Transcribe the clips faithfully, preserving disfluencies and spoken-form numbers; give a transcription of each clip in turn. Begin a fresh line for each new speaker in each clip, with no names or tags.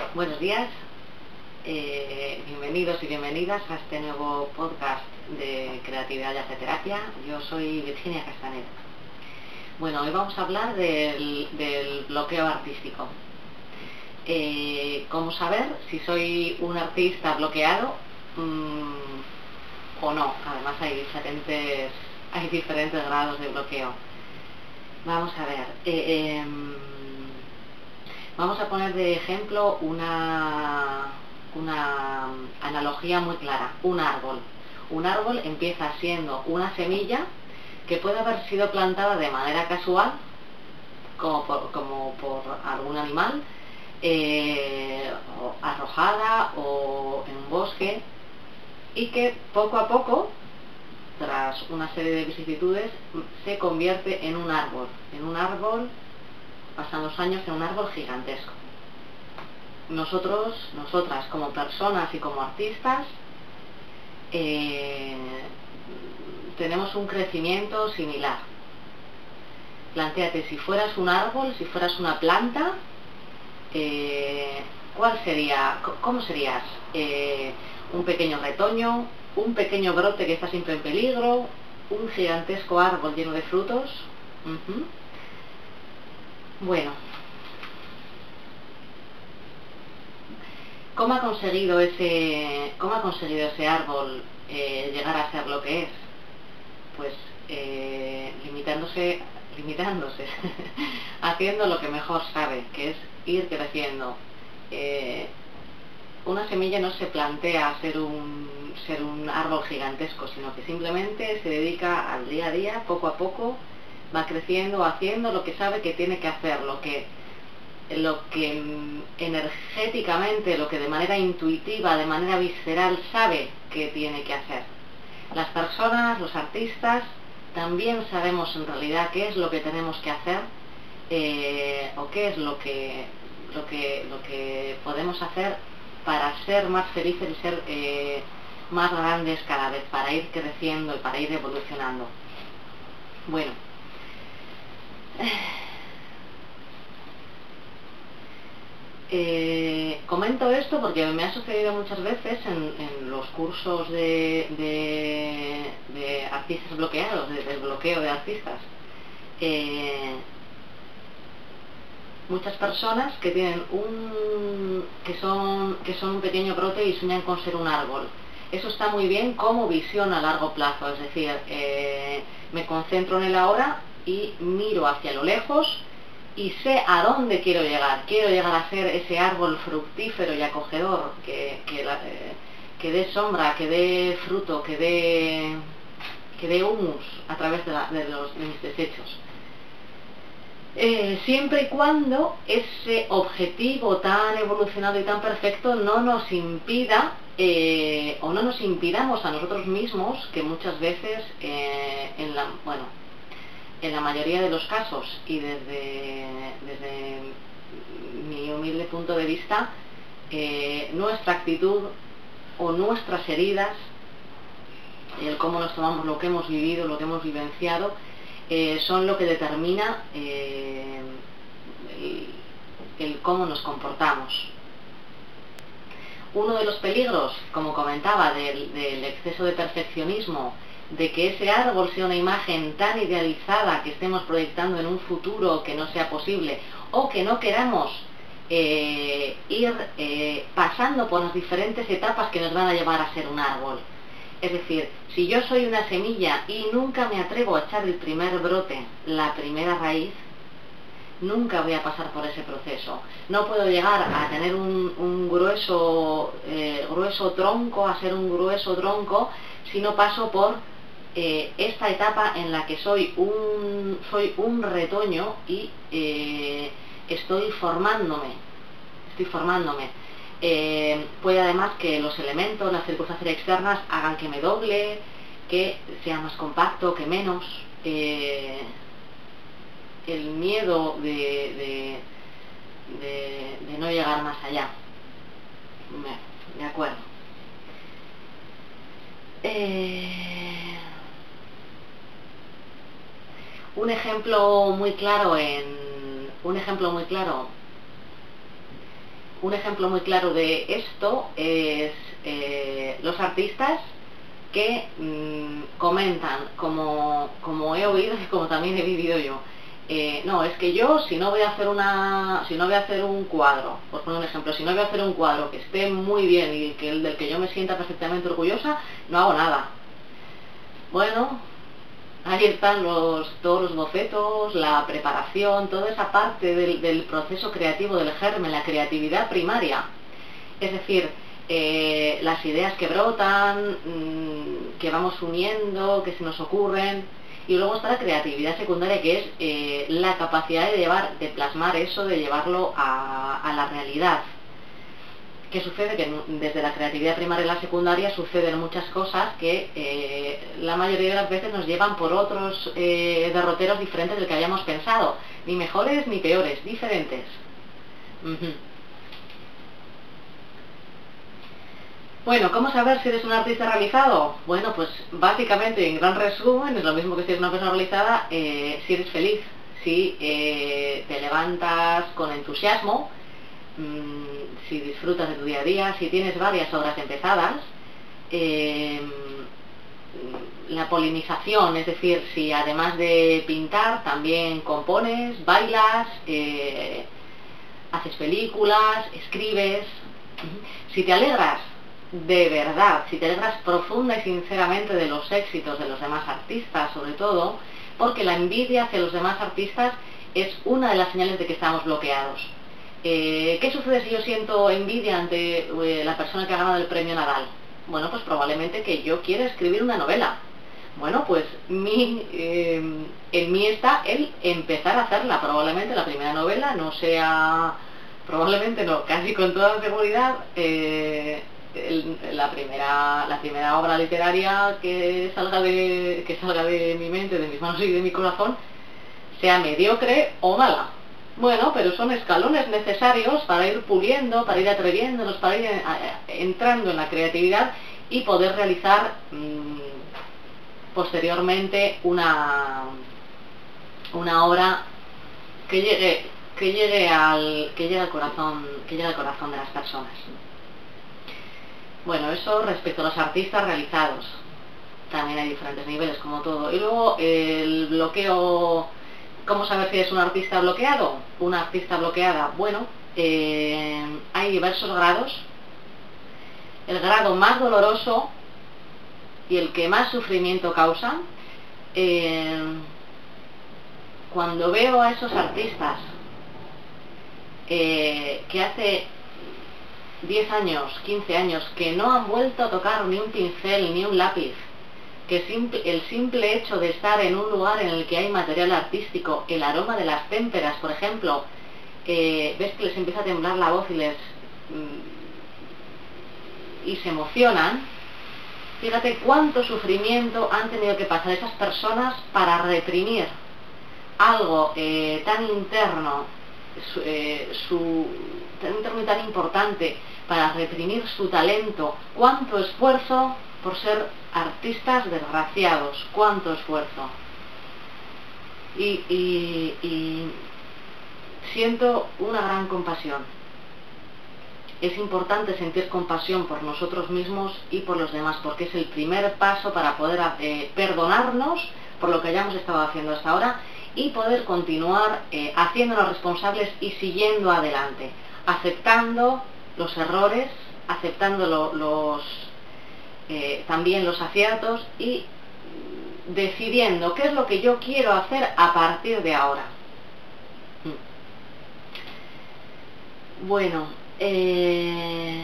Buenos días, eh, bienvenidos y bienvenidas a este nuevo podcast de Creatividad y Arteterapia. Yo soy Virginia Castanet. Bueno, hoy vamos a hablar del, del bloqueo artístico. Eh, ¿Cómo saber si soy un artista bloqueado mmm, o no? Además hay diferentes, hay diferentes grados de bloqueo. Vamos a ver. Eh, eh, Vamos a poner de ejemplo una, una analogía muy clara, un árbol. Un árbol empieza siendo una semilla que puede haber sido plantada de manera casual, como por, como por algún animal, eh, o arrojada o en un bosque, y que poco a poco, tras una serie de vicisitudes, se convierte en un árbol, en un árbol pasan los años en un árbol gigantesco. Nosotros, nosotras como personas y como artistas, eh, tenemos un crecimiento similar. Plantéate, si fueras un árbol, si fueras una planta, eh, ¿cuál sería? ¿Cómo serías? Eh, ¿Un pequeño retoño? ¿Un pequeño brote que está siempre en peligro? ¿Un gigantesco árbol lleno de frutos? Uh-huh. Bueno, ¿cómo ha conseguido ese, cómo ha conseguido ese árbol eh, llegar a ser lo que es? Pues eh, limitándose, limitándose, haciendo lo que mejor sabe, que es ir creciendo. Eh, una semilla no se plantea ser un, ser un árbol gigantesco, sino que simplemente se dedica al día a día, poco a poco, va creciendo, haciendo lo que sabe que tiene que hacer, lo que, lo que energéticamente, lo que de manera intuitiva, de manera visceral sabe que tiene que hacer. Las personas, los artistas, también sabemos en realidad qué es lo que tenemos que hacer eh, o qué es lo que, lo, que, lo que podemos hacer para ser más felices y ser eh, más grandes cada vez, para ir creciendo y para ir evolucionando. Bueno, Eh, comento esto porque me ha sucedido muchas veces en, en los cursos de, de, de artistas bloqueados, de, del bloqueo de artistas. Eh, muchas personas que tienen un que son que son un pequeño brote y sueñan con ser un árbol. Eso está muy bien como visión a largo plazo, es decir, eh, me concentro en el ahora y miro hacia lo lejos y sé a dónde quiero llegar. Quiero llegar a ser ese árbol fructífero y acogedor, que, que, la, eh, que dé sombra, que dé fruto, que dé, que dé humus a través de, la, de, los, de mis desechos. Eh, siempre y cuando ese objetivo tan evolucionado y tan perfecto no nos impida eh, o no nos impidamos a nosotros mismos, que muchas veces eh, en la, bueno, en la mayoría de los casos y desde, desde mi humilde punto de vista, eh, nuestra actitud o nuestras heridas, el cómo nos tomamos lo que hemos vivido, lo que hemos vivenciado, eh, son lo que determina eh, el, el cómo nos comportamos. Uno de los peligros, como comentaba, del, del exceso de perfeccionismo, de que ese árbol sea una imagen tan idealizada que estemos proyectando en un futuro que no sea posible, o que no queramos eh, ir eh, pasando por las diferentes etapas que nos van a llevar a ser un árbol. Es decir, si yo soy una semilla y nunca me atrevo a echar el primer brote, la primera raíz, nunca voy a pasar por ese proceso. No puedo llegar a tener un, un grueso, eh, grueso tronco, a ser un grueso tronco, si no paso por eh, esta etapa en la que soy un, soy un retoño y eh, estoy formándome. Estoy formándome. Eh, puede además que los elementos, las circunstancias externas hagan que me doble, que sea más compacto, que menos. Eh, el miedo de, de, de, de no llegar más allá. De acuerdo. Eh, un ejemplo muy claro en un ejemplo muy claro un ejemplo muy claro de esto es eh, los artistas que mmm, comentan, como, como he oído y como también he vivido yo, eh, no, es que yo si no voy a hacer una, si no voy a hacer un cuadro, por poner un ejemplo, si no voy a hacer un cuadro que esté muy bien y que el del que yo me sienta perfectamente orgullosa, no hago nada. Bueno, ahí están los, todos los bocetos, la preparación, toda esa parte del, del proceso creativo, del germen, la creatividad primaria. Es decir, eh, las ideas que brotan, mmm, que vamos uniendo, que se nos ocurren. Y luego está la creatividad secundaria, que es eh, la capacidad de llevar, de plasmar eso, de llevarlo a, a la realidad. ¿Qué sucede? Que desde la creatividad primaria y la secundaria suceden muchas cosas que eh, la mayoría de las veces nos llevan por otros eh, derroteros diferentes del que habíamos pensado. Ni mejores ni peores, diferentes. Uh-huh. Bueno, ¿cómo saber si eres un artista realizado? Bueno, pues básicamente, en gran resumen, es lo mismo que si eres una persona realizada, eh, si eres feliz, si eh, te levantas con entusiasmo, mmm, si disfrutas de tu día a día, si tienes varias obras empezadas, eh, la polinización, es decir, si además de pintar también compones, bailas, eh, haces películas, escribes, si te alegras de verdad, si te alegras profunda y sinceramente de los éxitos de los demás artistas, sobre todo, porque la envidia hacia los demás artistas es una de las señales de que estamos bloqueados. Eh, ¿Qué sucede si yo siento envidia ante eh, la persona que ha ganado el premio Nadal? Bueno, pues probablemente que yo quiera escribir una novela. Bueno, pues mi, eh, en mí está el empezar a hacerla. Probablemente la primera novela no sea, probablemente no, casi con toda seguridad, eh, el, la, primera, la primera obra literaria que salga, de, que salga de mi mente, de mis manos y de mi corazón, sea mediocre o mala. Bueno, pero son escalones necesarios para ir puliendo, para ir atreviéndonos, para ir a, a, entrando en la creatividad y poder realizar mmm, posteriormente una, una obra que llegue, que llegue al, que llegue al corazón, que llegue al corazón de las personas. Bueno, eso respecto a los artistas realizados. También hay diferentes niveles, como todo. Y luego el bloqueo. ¿Cómo saber si es un artista bloqueado? Una artista bloqueada. Bueno, eh, hay diversos grados. El grado más doloroso y el que más sufrimiento causa, eh, cuando veo a esos artistas eh, que hace diez años, quince años, que no han vuelto a tocar ni un pincel ni un lápiz, que simple, el simple hecho de estar en un lugar en el que hay material artístico, el aroma de las témperas, por ejemplo, eh, ves que les empieza a temblar la voz y les mm, y se emocionan. Fíjate cuánto sufrimiento han tenido que pasar esas personas para reprimir algo eh, tan interno, su, eh, su, tan interno y tan importante, para reprimir su talento. Cuánto esfuerzo por ser artistas desgraciados, cuánto esfuerzo. Y, y, y siento una gran compasión. Es importante sentir compasión por nosotros mismos y por los demás, porque es el primer paso para poder eh, perdonarnos por lo que hayamos estado haciendo hasta ahora y poder continuar eh, haciéndonos responsables y siguiendo adelante, aceptando los errores, aceptando lo, los eh, también los aciertos y decidiendo qué es lo que yo quiero hacer a partir de ahora. Bueno, eh...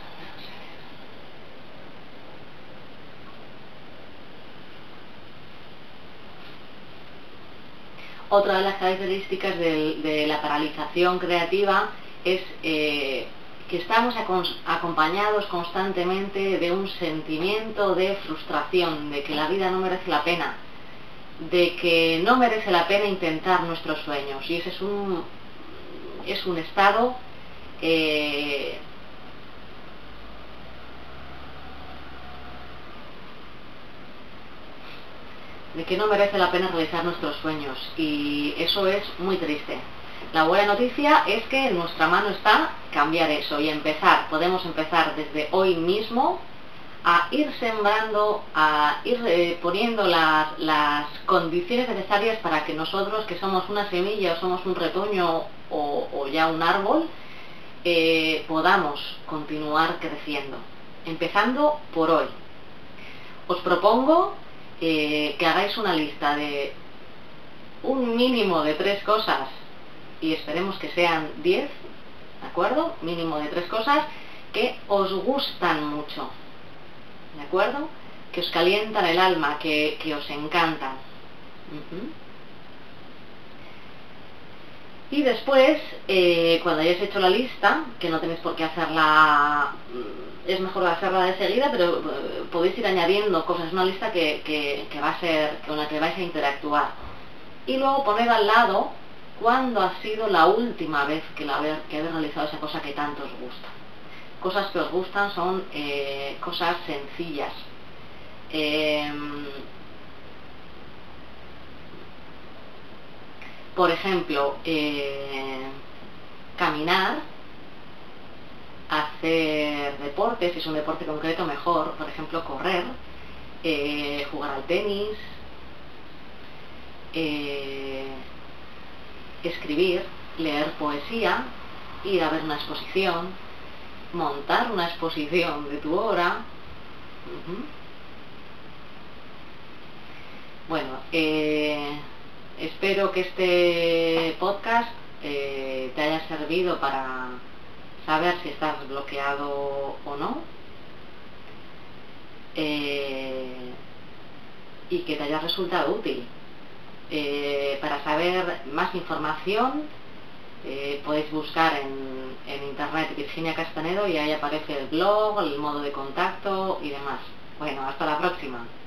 otra de las características de, de la paralización creativa es eh, que estamos acompañados constantemente de un sentimiento de frustración, de que la vida no merece la pena, de que no merece la pena intentar nuestros sueños, y ese es un, es un estado eh, de que no merece la pena realizar nuestros sueños, y eso es muy triste. La buena noticia es que en nuestra mano está cambiar eso y empezar. Podemos empezar desde hoy mismo a ir sembrando, a ir eh, poniendo las, las condiciones necesarias para que nosotros, que somos una semilla o somos un retoño o, o ya un árbol, eh, podamos continuar creciendo, empezando por hoy. Os propongo eh, que hagáis una lista de un mínimo de tres cosas, y esperemos que sean diez, ¿de acuerdo? Mínimo de tres cosas que os gustan mucho, ¿de acuerdo? Que os calientan el alma, que, que os encantan. Uh-huh. Y después, eh, cuando hayáis hecho la lista, que no tenéis por qué hacerla, es mejor hacerla de seguida, pero eh, podéis ir añadiendo cosas, es una lista que, que, que va a ser, con la que vais a interactuar. Y luego poner al lado cuándo ha sido la última vez que, la, que habéis realizado esa cosa que tanto os gusta. Cosas que os gustan son eh, cosas sencillas. Eh, por ejemplo, eh, caminar, hacer deporte, si es un deporte concreto mejor, por ejemplo correr, eh, jugar al tenis, eh, escribir, leer poesía, ir a ver una exposición, montar una exposición de tu obra. Uh-huh. Bueno, eh, espero que este podcast eh, te haya servido para saber si estás bloqueado o no, eh, y que te haya resultado útil. Eh, para saber más información eh, podéis buscar en, en internet Virginia Castanedo y ahí aparece el blog, el modo de contacto y demás. Bueno, hasta la próxima.